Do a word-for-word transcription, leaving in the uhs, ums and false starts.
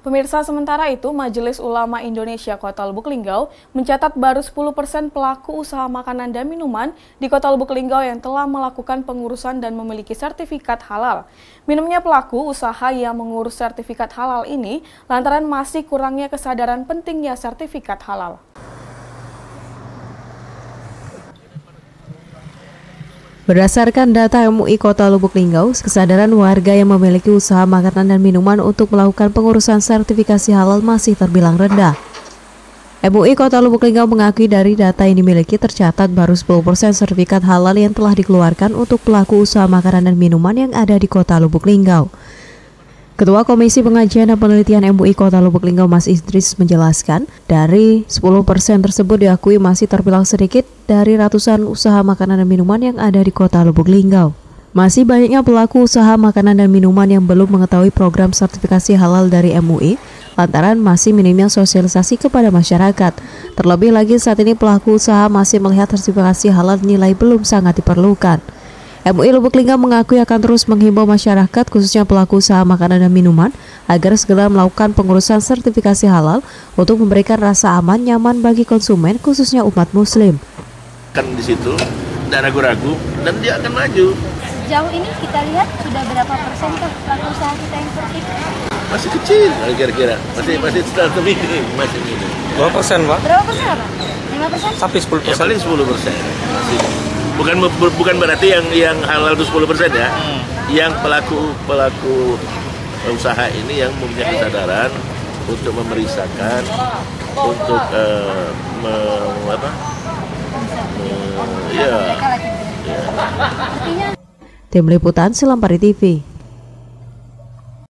Pemirsa, sementara itu, Majelis Ulama Indonesia Kota Lubuk Linggau mencatat baru sepuluh persen pelaku usaha makanan dan minuman di Kota Lubuk Linggau yang telah melakukan pengurusan dan memiliki sertifikat halal. Minimnya pelaku usaha yang mengurus sertifikat halal ini lantaran masih kurangnya kesadaran pentingnya sertifikat halal. Berdasarkan data M U I Kota Lubuk Linggau, kesadaran warga yang memiliki usaha makanan dan minuman untuk melakukan pengurusan sertifikasi halal masih terbilang rendah. M U I Kota Lubuk Linggau mengakui dari data yang dimiliki tercatat baru sepuluh persen sertifikat halal yang telah dikeluarkan untuk pelaku usaha makanan dan minuman yang ada di Kota Lubuk Linggau. Ketua Komisi Pengajian dan Penelitian M U I Kota Lubuk Linggau Mas Idris menjelaskan, dari sepuluh persen tersebut diakui masih terbilang sedikit dari ratusan usaha makanan dan minuman yang ada di Kota Lubuk Linggau. Masih banyaknya pelaku usaha makanan dan minuman yang belum mengetahui program sertifikasi halal dari M U I, lantaran masih minimnya sosialisasi kepada masyarakat. Terlebih lagi saat ini pelaku usaha masih melihat sertifikasi halal nilai belum sangat diperlukan. M U I Lubuk Linggau mengakui akan terus menghimbau masyarakat, khususnya pelaku usaha makanan dan minuman, agar segera melakukan pengurusan sertifikasi halal untuk memberikan rasa aman nyaman bagi konsumen, khususnya umat muslim. Kan di situ tidak ragu-ragu dan dia akan maju. Sejauh ini kita lihat sudah berapa persen tuh pelaku usaha kita yang tertib? Masih kecil kira-kira, masih masih terlalu minim, masih minim. Berapa persen, Pak? Berapa persen, Pak? lima persen? Sampai sepuluh persen. Ya paling sepuluh persen. Bukan bukan berarti yang yang halal itu sepuluh persen ya. Hmm. Yang pelaku pelaku usaha ini yang mempunyai kesadaran untuk memeriksakan, untuk uh, me, apa? Me, ya. ya. Tim Liputan Selampari T V.